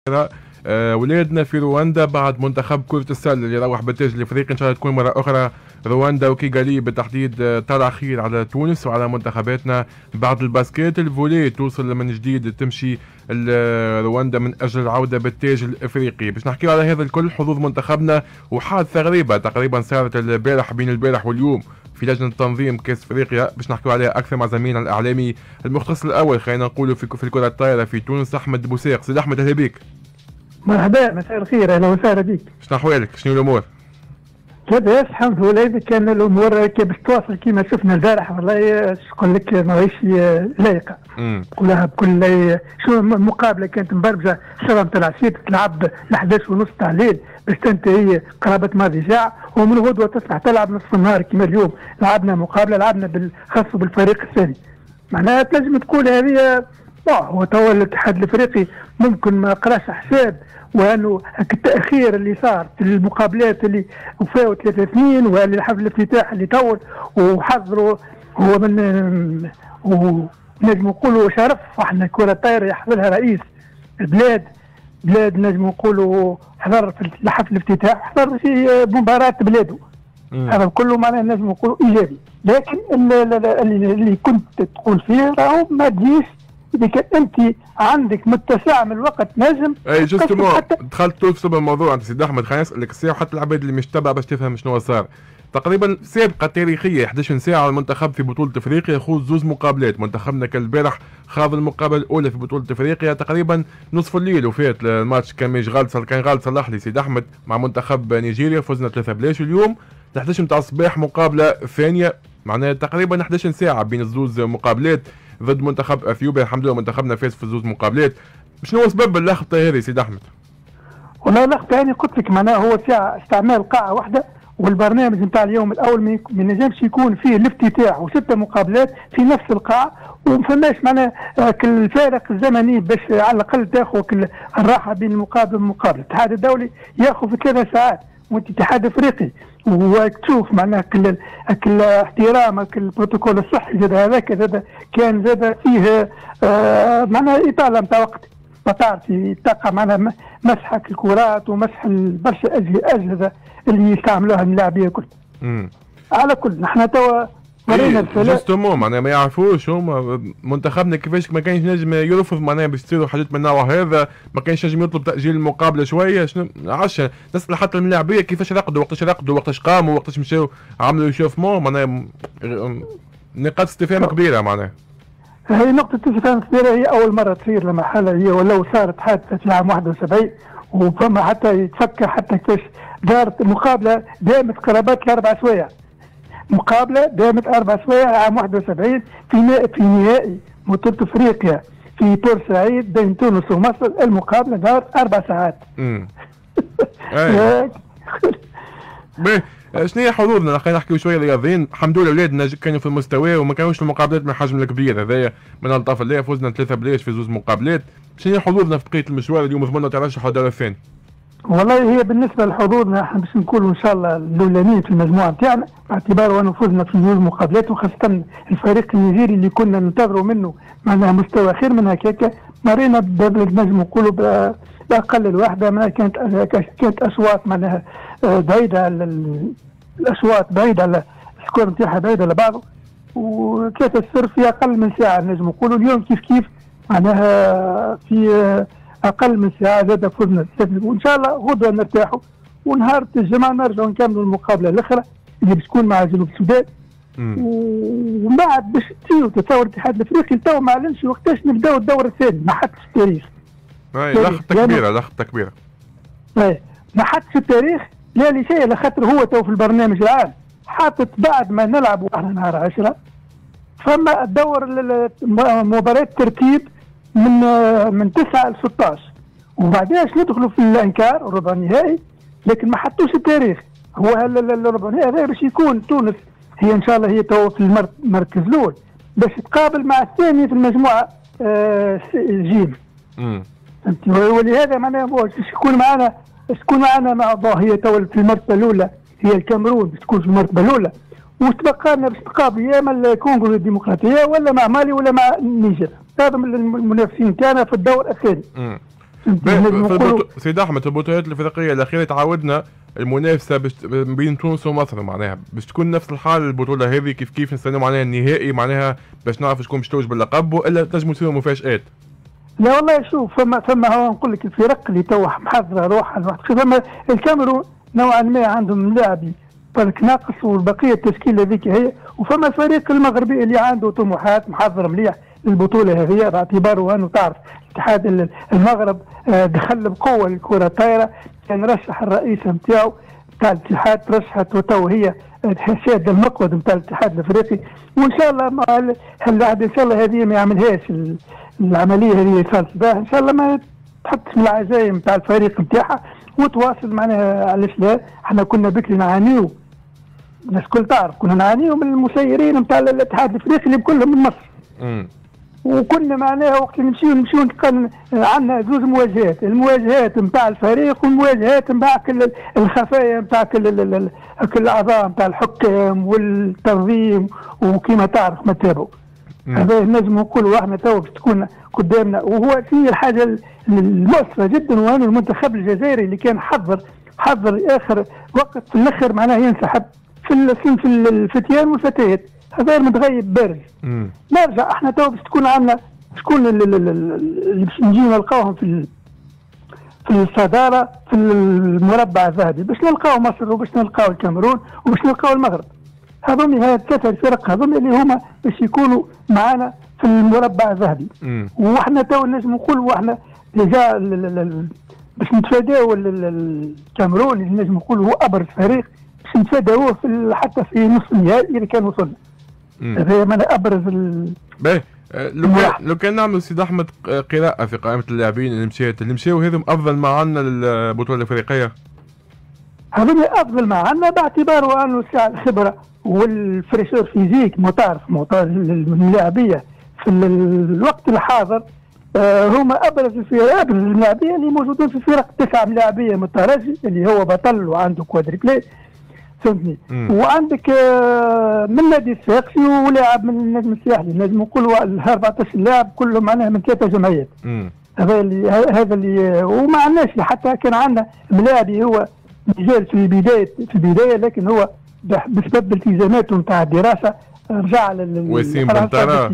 ولادنا في رواندا بعد منتخب كرة السلة اللي روح بالتاج الافريقي. ان شاء الله تكون مرة اخرى رواندا وكيغالي بالتحديد طلع خير على تونس وعلى منتخباتنا. بعد الباسكيت الفولي توصل من جديد تمشي رواندا من اجل العودة بالتاج الافريقي. باش نحكيو على هذا الكل حظوظ منتخبنا وحادثة غريبة تقريبا صارت البارح بين البارح واليوم في لجنة تنظيم كأس افريقيا. باش نحكيو عليها اكثر مع زميلنا الاعلامي المختص الاول خلينا نقولوا في الكرة الطايرة في تونس احمد بوساق. سيد احمد اهلا بك. مرحبا مساء الخير اهلا وسهلا بك. شنو احوالك؟ شنو الامور؟ لاباس الحمد لله. كان الامور باش تواصل كما شفنا البارح والله نقول لك ماهيش لايقه. كلها بكل شو مقابله كانت مبرمجه 7 تاع العشيه تلعب ل 11:30 تاع الليل باش تنتهي قرابه ماضي ساعه ومن غدوه تصبح تلعب نصف النهار كما اليوم لعبنا مقابله لعبنا بالخاص بالفريق الثاني. معناها تنجم تقول هذه هو توا الاتحاد الافريقي ممكن ما قراش حساب وانه التاخير اللي صار في المقابلات اللي وفاو 3-2 والحفل الافتتاح اللي طول وحضروا هو من ونجم نقولوا شرف احنا الكره الطايره يحضرها رئيس البلاد نجم نقولوا حضر في الحفل الافتتاح حضر في مباراه بلاده. هذا كله معناه نجم نقولوا ايجابي. لكن اللي كنت تقول فيه راهو ما تجيش إذا كان أنت عندك متسع من الوقت نجم. أي جوستومون دخلت توصل بالموضوع أنت سيد أحمد. خليني نسألك الساعة وحتى العباد اللي مش تبع باش تفهم شنو صار. تقريبا سابقة تاريخية 11 ساعة المنتخب في بطولة أفريقيا يخوض زوز مقابلات. منتخبنا كالبارح خاض المقابلة الأولى في بطولة أفريقيا تقريبا نصف الليل وفات الماتش كان مش غالط كان غالط صلح لي سيد أحمد مع منتخب نيجيريا فزنا 3-0. اليوم 11 متاع الصباح مقابلة ثانية معناها تقريبا 11 ساعة بين الزوز مقابلات ضد منتخب اثيوبيا. الحمد لله منتخبنا فاز في زوج مقابلات. شنو هو سبب اللخبطه هذه سيد احمد؟ والله اللخبطه يعني قلت لك معناها هو ساعه استعمال قاعه واحده والبرنامج نتاع اليوم الاول ما ينجمش يكون فيه الافتتاح و6 مقابلات في نفس القاعه وما فماش معناها الفارق الزمني باش على الاقل تاخذ الراحه بين المقابله والمقابله. الاتحاد الدولي ياخذ في 3 ساعات وانت اتحاد افريقي وتشوف معناها كل احترامك البروتوكول الصحي زاد هذاك زاد كان زاد فيه معناها اطاله نتاع وقت ما تعرف تلقى معناها مسحك الكرات ومسح برشا اجهزه اللي يستعملوها اللاعبين الكل. على كل نحن توا ورينا جوستومون معناها ما يعرفوش هما منتخبنا كيفاش ما كانش نجم يرفض معناها باش تصيروا حاجات من النوع هذا. ما كانش نجم يطلب تاجيل المقابله شويه. شنو عش نسال حتى من اللاعبيه كيفاش رقدوا وقتاش قاموا وقتاش مشاو عملوا يشوفمون معناها نقاط استفهام كبيره. معناها هي نقطه استفهام كبيره. هي اول مره تصير لما حالة هي ولو صارت حادثه في عام 71 وفما حتى يتفكر حتى كيفاش دارت المقابله دامت قرابات 4 سوايع. مقابلة دامت 4 سوايع عام 71 في نهائي بطولة افريقيا في بورسعيد بين تونس ومصر. المقابلة دارت 4 ساعات. شنو هي حظوظنا؟ خلينا نحكيو شويه رياضيين. الحمد لله اولادنا كانوا في المستوى وما كانوش في المقابلات من الحجم الكبير هذايا من الطاف الله. فزنا 3-0 في زوج مقابلات. شنو هي حظوظنا في بقيه المشوار اليوم؟ ضمننا ترشح الدور الثاني. والله هي بالنسبه لحظوظنا احنا باش نكونوا ان شاء الله الاولانيين في المجموعه نتاعنا باعتبار انه فزنا في زوج مقابلات وخاصه الفريق النيجيري اللي كنا ننتظروا منه معناها مستوى خير من هكاك. مرينا نجم نقولوا باقل الوحده معناها كانت اصوات معناها بعيده الاصوات بعيده على السكور نتاعها بعيده لبعض وكانت السر في اقل من ساعه. نجم نقولوا اليوم كيف معناها في اقل من ساعه زاد فزنا وان شاء الله غدوه نرتاحوا ونهار الجمعه نرجعوا نكملوا المقابله الاخرى اللي باش تكون مع جنوب السودان. ومن بعد باش تتصور الاتحاد الافريقي تو ما اعلنش وقتاش نبداو الدور الثاني. ما حدش التاريخ. لخبطه كبيره. ما حدش التاريخ لا لشيء لخاطر هو تو في البرنامج العام حاطط بعد ما نلعبوا احنا نهار 10 فما الدور مباراه ترتيب من 9 ل 16 وبعدين ندخلوا في الانكار ربع نهائي. لكن ما حطوش التاريخ. هو الربع نهائي هذا باش يكون تونس هي ان شاء الله هي تو في المركز الاول باش تقابل مع الثاني في المجموعه جيم. ولهذا معناها باش تكون معنا مع هي تو في المرتبه الاولى هي الكاميرون باش تكون في المرتبه الاولى وتبقى لنا باش تقابل يا اما الكونغو الديمقراطيه ولا مع مالي ولا مع النيجر. هذا من المنافسين تاعنا في الدور الثاني. سيد احمد، البطولات الافريقيه الاخيره تعودنا المنافسه بين تونس ومصر، معناها باش تكون نفس الحال البطوله هذه كيف نستناو معناها النهائي، معناها باش نعرف شكون باش توج باللقب، والا تنجموا تصيروا مفاجات؟ لا والله شوف، فما هو نقول لك الفرق اللي تو محضره روحها لوحدها. فما الكاميرون نوعا ما عندهم لاعبي برك ناقص، والبقيه التشكيله هذيك هي. وفما الفريق المغربي اللي عنده طموحات، محضر مليح للبطوله هذه، باعتباره انه تعرف اتحاد المغرب دخل بقوه الكره الطايره، كان رشح الرئيس نتاعو نتاع الاتحاد، رشحت وتو هي شاد المقود نتاع الاتحاد الافريقي. وان شاء الله ان شاء الله هذه ما يعملهاش العمليه هذه صارت بها، ان شاء الله ما تحطش من العزايم نتاع الفريق نتاعها وتواصل معناها. علاش لا؟ احنا كنا بكري نعانيو، الناس الكل تعرف كنا نعانيو من المسيرين نتاع الاتحاد الافريقي اللي كلهم من مصر. وكنا معناها وقت نمشيو كان عندنا زوج مواجهات، المواجهات نتاع الفريق والمواجهات نتاع كل الخفايا نتاع كل الاعضاء نتاع الحكام والتنظيم، وكما تعرف ما تابعوا. هذا نجم نقولوا احنا تو باش تكون قدامنا. وهو في الحاجه المؤثره جدا، وهو المنتخب الجزائري اللي كان حضر اخر وقت في الاخر معناه ينسحب في الفتيان والفتيات، هذا متغيب بارز. نرجع احنا تو باش تكون عندنا شكون اللي باش نجيو نلقاوهم في الصداره في المربع الذهبي، باش نلقاو مصر وباش نلقاو الكاميرون وباش نلقاو المغرب. هذوم الثلاثه الفرق هذوم اللي هما باش يكونوا معنا في المربع الذهبي. واحنا تو نجم نقولوا احنا ديجا باش نتفاداو الكاميرون اللي نجم نقولوا هو ابرز فريق، باش نتفاداوه حتى في نصف النهائي اذا كان وصلنا. هذا من ابرز باهي. لو كان نعمل سيد احمد قراءه في قائمه اللاعبين اللي مشاو هذم افضل ما عندنا للبطوله الافريقيه، هذول افضل ما عندنا باعتباره انه ساعه الخبره والفريشور فيزيك تعرف اللاعبيه في الوقت الحاضر. هما ابرز اللاعبيه اللي موجودين في فرق 9 لاعبيه من الترجي اللي هو بطل وعنده كوادريبلي، فهمتني. وعندك من نادي الصفاقسي ولاعب من النجم الساحلي، نجم نقولوا 14 لاعب كلهم معناها من 3 جمعيات. هذا اللي وما عندناش حتى كان عندنا ملاعبي هو مجال في البدايه لكن هو بسبب التزاماته نتاع الدراسه رجع وسيم بنطارة.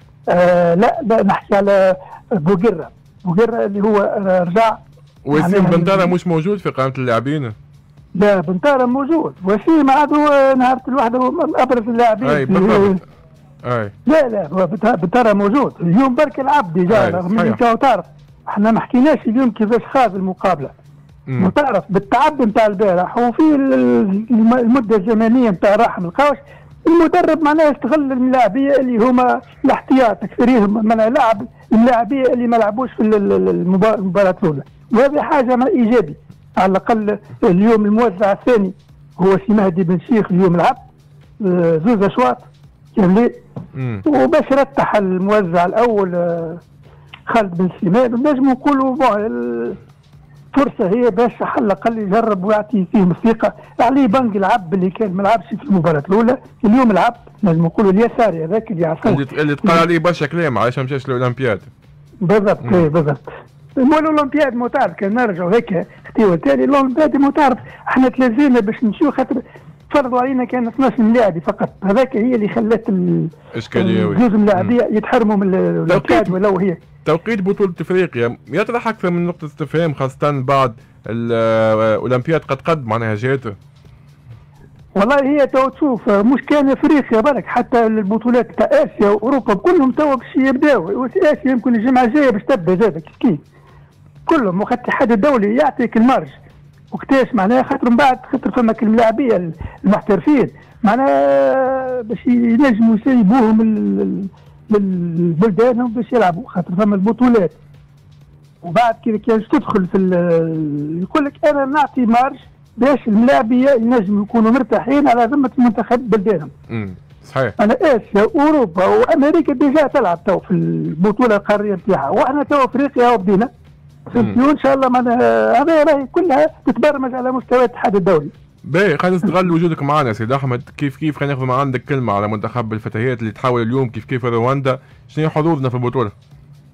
لا نحكي على بوغيرا اللي هو رجع. وسيم بنطارة مش موجود في قائمه اللاعبين؟ لا بنطارة موجود، وسيم عاد هو نهار الواحد ابرز اللاعبين. اي بالضبط. اي لا هو بنطارة موجود اليوم برك العب ديجا، رغم اللي تعرف احنا ما حكيناش اليوم كيفاش خاض المقابله. وتعرف بالتعب نتاع البارح وفي المده الزمنيه نتاع الراحه ما لقاوش المدرب معناه استغل اللاعبيه اللي هما الاحتياط اكثرهم معناه لعب اللاعبيه اللي ما لعبوش في المباراه الاولى، وهذه حاجه ايجابي. على الاقل اليوم الموزع الثاني هو سي مهدي بن شيخ، اليوم لعب زوز اشواط كاملين، وباش رتح الموزع الاول خالد بن سليمان. نجم نقولوا فرصه هي باش على الاقل يجرب ويعطي فيهم الثقه. علي بنك العب اللي كان ما لعبش في المباراه الاولى، اليوم لعب نجم نقولوا اليساري هذاك اللي يعرفوه اللي تقال عليه برشا كلام علاش ما مشاش للاولمبياد. بالضبط بالضبط. الاولمبياد مو تعرف كان نرجعوا هيك اختيار ثاني الاولمبياد مو تعرف احنا تلازمنا باش نمشيو خاطر فرضوا علينا كان 12 لاعب فقط، هذاك هي اللي خلت الاشكاليه جزء من اللاعبيه يتحرموا من الاولمبياد. ولو هي توقيت بطولة افريقيا يطرح اكثر من نقطة استفهام، خاصة بعد الاولمبياد قد معناها جاته. والله هي تو تشوف مش كان افريقيا برك، حتى البطولات تاع اسيا واوروبا كلهم تو باش يبداو، اسيا يمكن الجمعة الجاية باش تبدا زاد كيف كلهم، وقت الاتحاد الدولي يعطيك المارج وقتاش معناها خاطر من بعد خاطر فما اللاعبية المحترفين معناها باش ينجموا يسيبوهم لبلدانهم باش يلعبوا خاطر فما البطولات. وبعد كذا كان تدخل في يقول لك انا نعطي مارج باش اللاعبيه ينجموا يكونوا مرتاحين على ذمه المنتخب بلدانهم. صحيح. انا اسيا واوروبا وامريكا ديجا تلعب تو في البطوله القاريه نتاعها، واحنا تو افريقيا وبدينا وان شاء الله هذا راهي كلها تتبرمج على مستوى الاتحاد الدولي. باهي خلينا نستغل وجودك معنا سيد احمد. كيف خلينا ناخذ عندك كلمه على منتخب الفتيات اللي تحاول اليوم كيف رواندا، شنو حظوظنا في البطوله؟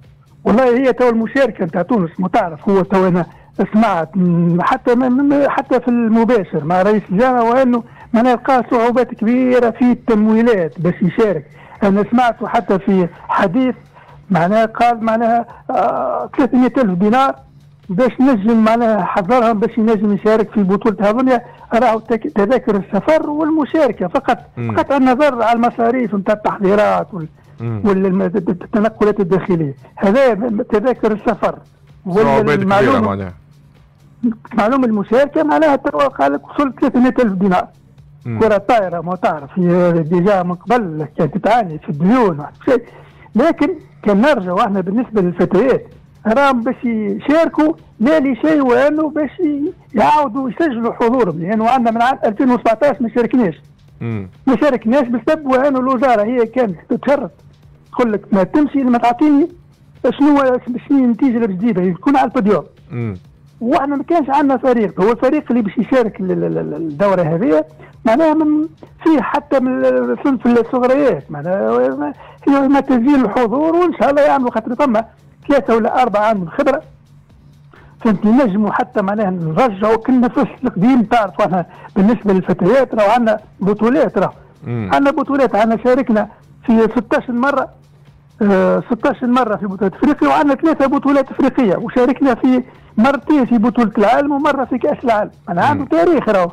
والله هي تو المشاركه نتاع تونس متعرف، هو تو انا سمعت حتى في المباشر مع رئيس الجامعه وانه ما لقى صعوبات كبيره في التمويلات باش يشارك. انا سمعته حتى في حديث معناها قال معناها 300,000 دينار باش نجم معناها حضرهم باش ينجم يشارك في بطولة هذولا. راهو تذاكر السفر والمشاركة فقط قطع النظر على المصاريف نتاع التحضيرات والتنقلات الداخلية. هذا تذاكر السفر والمعلومة معلومة المشاركة معناها قال لك وصلت 300,000 دينار. كرة طايرة ما تعرف ديجا من قبل كانت تعاني في الديون شيء، لكن كان نرجعوا احنا بالنسبة للفتيات راهم باش يشاركوا لا لشيء وانه باش يعاودوا يسجلوا حضورهم، لانه يعني عندنا من عام 2017 ما شاركناش بسبب وانه الوزاره هي كانت تشرط تقول لك ما تمشي ما تعطيني شنو النتيجه اللي باش تجيبها يكون على البوديوم. واحنا ما كانش عندنا فريق، هو الفريق اللي باش يشارك الدوره هذه معناها فيه حتى من الصنف الصغريات معناها ما تسجيل الحضور وان شاء الله يعملوا خاطر ثم 3 ولا 4 عندهم خبره فهمت نجموا حتى معناها نرجعوا كنا في القديم. تعرفوا احنا بالنسبه للفتيات راهو عندنا بطولات، راهو عندنا بطولات، عندنا شاركنا في 16 مره 16 مره في بطوله افريقيا، وعندنا 3 بطولات افريقيه، وشاركنا في مرتين في بطوله العالم ومره في كاس العالم. انا عنده تاريخ راهو.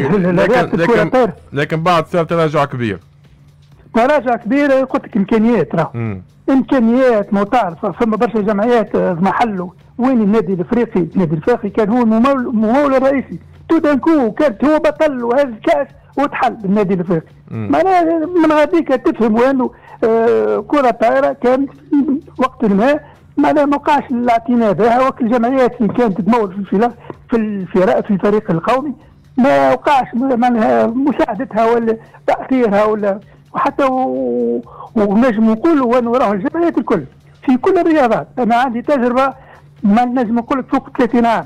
لكن بعد صار تراجع كبير. تراجع كبير قلت لك امكانيات راهو. امكانيات ما تعرف فما برشا جمعيات محله وين النادي الافريقي، النادي الافريقي كان هو الممول الرئيسي، تو دانكو كانت هو بطل وهذا الكاس وتحل بالنادي الافريقي. معناها من غاديك تفهم وانه كره طايره كانت وقت ما معناها ما وقعش الاعتناء بها، وقت الجمعيات اللي كانت تمول في الفريق القومي ما وقعش معناها مساعدتها ولا تاثيرها ولا وحتى ونجم نقولوا وانه راهو الجمعيات الكل في كل الرياضات. انا عندي تجربه ما نجم نقول لك فوق 30 عام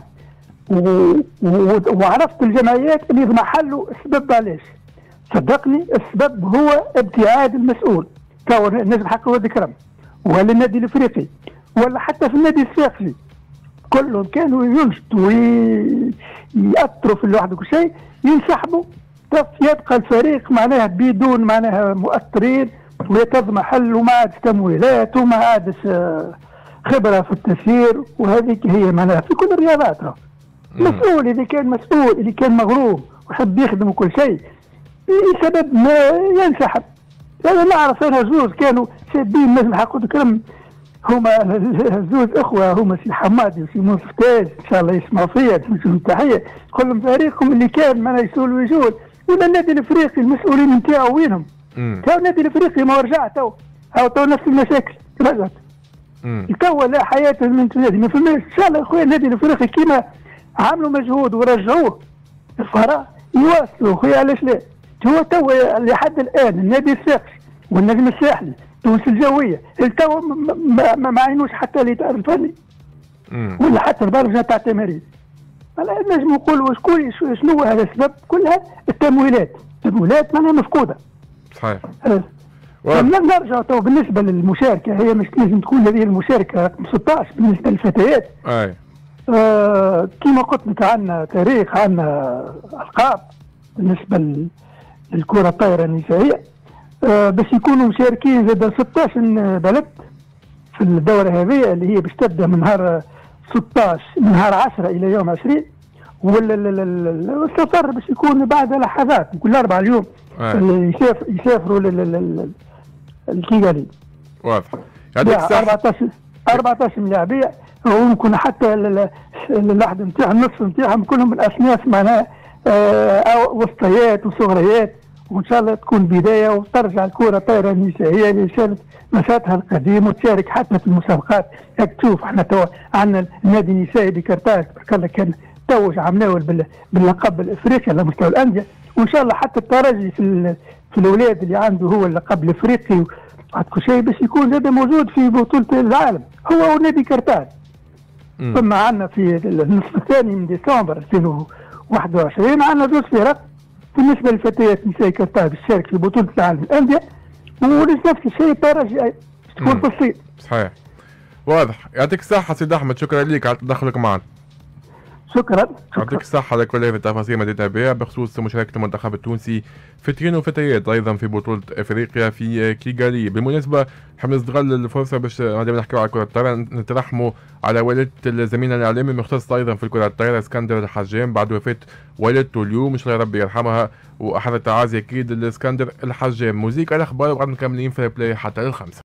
وعرفت الجمعيات اللي في محله. السبب علاش؟ صدقني السبب هو ابتعاد المسؤول كون نجم حق ولد كرم ولا النادي الافريقي ولا حتى في النادي الصفاقسي كلهم كانوا ينشطوا ويأثروا في الواحد وكل شيء ينسحبوا، يبقى الفريق معناها بدون معناها مؤثرين ويتض محل وما عادش تمويلات وما عادش خبره في التسيير. وهذيك هي معناها في كل الرياضات. مسؤول اذا كان مسؤول اللي كان مغروم وحب يخدم وكل شيء بسبب ما ينسحب. انا نعرف انا زوز كانوا شابين نجم حق الكرم، هما زوز اخوه هما سي حمادي وسي منفتاج ان شاء الله يسمعوا فيا تمشوا التحيه، كلهم فريقهم اللي كان معناها يسول ويجول. ولا النادي الافريقي المسؤولين نتاعو وينهم؟ تو النادي الافريقي ما رجع تو نفس المشاكل رجعت. تو لا حياه من النادي ما فماش. ان شاء الله خويا النادي الافريقي كيما عملوا مجهود ورجعوه الفراغ يواصلوا خويا علاش لا؟ هو تو لحد الان النادي الصفاقسي والنجم الساحلي تونس الجويه تو ما عينوش حتى الاداره الفني ولا حتى البرمجه تاع التمارين. نجم نقولوا شنو هذا السبب؟ كلها التمويلات معناها مفقوده. صحيح. نرجع تو بالنسبه للمشاركه، هي مش لازم تكون هذه المشاركه 16 بالنسبه للفتيات. اي كما قلت لك عندنا تاريخ، عندنا القاب بالنسبه للكره الطايره النسائيه باش يكونوا مشاركين زاد 16 بلد في الدوره هذه اللي هي باش تبدا من نهار 16 من نهار 10 الى يوم 20. والسفر باش يكون بعد لحظات كل 4 اليوم يسافروا للكيغالي. واضح. 14 لاعبيه وممكن حتى اللحظه نتاعهم النصف نتاعهم كلهم الاصناف معناها وسطيات وصغريات، وان شاء الله تكون بدايه وترجع الكره الطايره النسائيه اللي شالت نشاطها القديم وتشارك حتى في المسابقات. تشوف احنا تو عندنا النادي النسائي بكرتاج تبارك الله كان توج عمناول باللقب الافريقي على مستوى الانديه، وان شاء الله حتى الترجي في الاولاد اللي عنده هو اللقب الافريقي كل شيء باش يكون زاد موجود في بطوله العالم هو ونادي كرتاج. ثم عندنا في النصف الثاني من ديسمبر 2021 عندنا 2 فرق بالنسبه للفتيات نساء كرتاج تشارك في بطوله العالم الانديه، ونفس الشيء الترجي تكون في الصين. صحيح. واضح. يعطيك الصحة سيد أحمد، شكرا لك على تدخلك معنا. شكرا. يعطيك الصحة على كل هذه التفاصيل ما جئنا بها بخصوص مشاركة المنتخب التونسي فتيان وفتيات أيضا في بطولة أفريقيا في كيغالي. بالمناسبة نحب نستغل الفرصة باش مادام نحكيو على كرة الطائرة نترحموا على والدة زميلنا الإعلامي المختص أيضا في الكرة الطائرة اسكندر الحجام بعد وفاة والدته اليوم، إن شاء الله ربي يرحمها، وأحد التعازي أكيد الاسكندر الحجام. موزيك الأخبار وبعد مكملين في البلاي حتى للخمسة.